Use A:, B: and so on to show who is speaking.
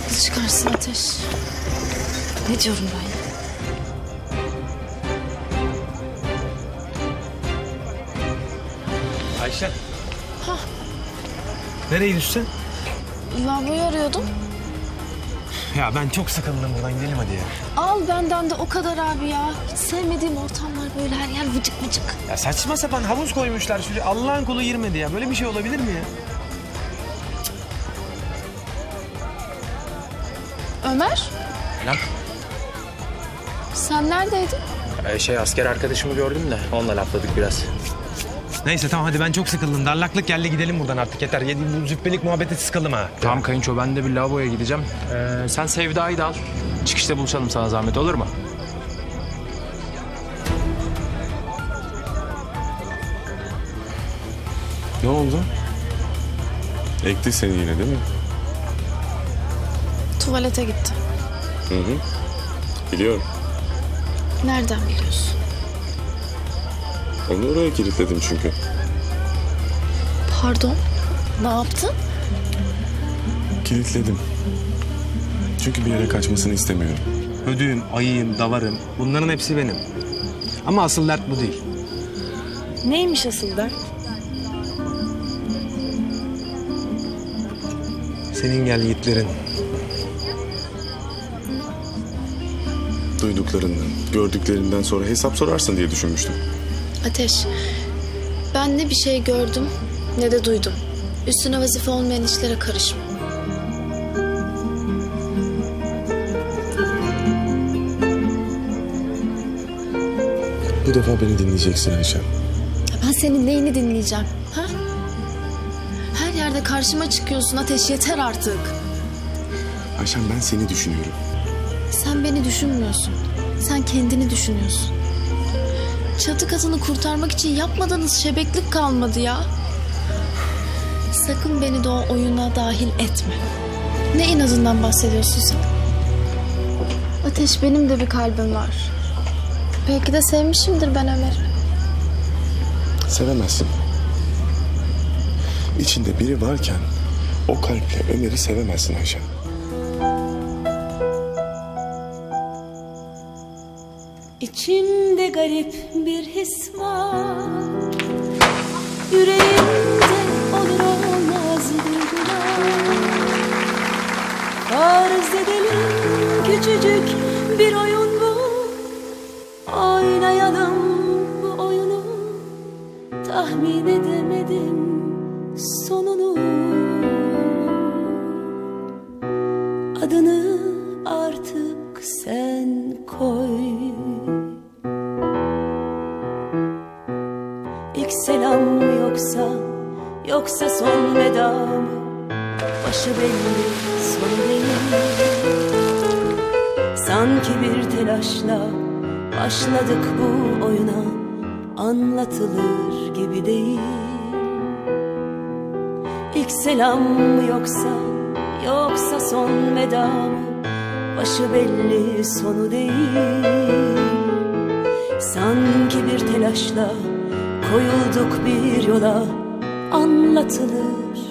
A: Haklı çıkarsın Ateş. Ne diyorum ben ya?
B: Ayşen.
A: Ha.
B: Nereye gidiyorsun sen?
A: Lavaboyu arıyordum.
B: Ya ben çok sıkıldım buradan, gidelim hadi ya.
A: Al benden de o kadar abi ya. Hiç sevmediğim ortamlar, böyle her yer vıcık vıcık.
B: Ya saçma sapan havuz koymuşlar şuraya. Allah'ın kulu girmedi ya. Böyle bir şey olabilir mi ya?
A: Ömer,
B: Lan.
A: sen neredeydin?
C: Asker arkadaşımı gördüm de onunla lafladık biraz.
B: Neyse tamam hadi, ben çok sıkıldım. Darlaklık geldi, gidelim buradan artık yeter. Bu züppelik muhabbete sıkalım ha.
C: Tamam kayınço, ben de bir lavaboya gideceğim. Sen Sevda'yı da al. Çıkışta buluşalım, sana zahmet olur mu?
D: Ne oldu? Ekti seni yine değil mi?
A: Tuvalete gitti.
D: Hı hı. Biliyorum.
A: Nereden biliyorsun?
D: Onu oraya kilitledim çünkü.
A: Pardon, ne yaptın?
D: Kilitledim. Çünkü bir yere kaçmasını istemiyorum.
B: Ödüğüm, ayıyım, davarım. Bunların hepsi benim. Ama asıl dert bu değil.
A: Neymiş asıl dert?
B: Senin gelgitlerin.
D: Duyduklarından, gördüklerinden sonra hesap sorarsın diye düşünmüştüm.
A: Ateş, ben ne bir şey gördüm ne de duydum. Üstüne vazife olmayan işlere karışma.
D: Bu defa beni dinleyeceksin Ayşen.
A: Ben senin neyini dinleyeceğim? Ha? Her yerde karşıma çıkıyorsun Ateş, yeter artık.
D: Ayşen, ben seni düşünüyorum.
A: Sen beni düşünmüyorsun. Sen kendini düşünüyorsun. Çatı katını kurtarmak için yapmadığınız şebeklik kalmadı ya. Sakın beni de o oyuna dahil etme. Ne inadından bahsediyorsun sen? Ateş, benim de bir kalbim var. Belki de sevmişimdir ben Ömer'i.
D: Sevemezsin. İçinde biri varken o kalple Ömer'i sevemezsin Ayşen.
E: İçimde garip bir his var. Yüreğimde olur olmaz duygular. Farz edelim küçücük bir oyun bu. Oynayalım bu oyunu. Tahmin edemedim sonunu. Adını artık sen koy. İlk selam mı yoksa son veda mı? Başı belli, sonu değil. Sanki bir telaşla başladık bu oyuna, anlatılır gibi değil. İlk selam mı yoksa son veda mı? Başı belli, sonu değil. Sanki bir telaşla koyulduk bir yola, anlatılır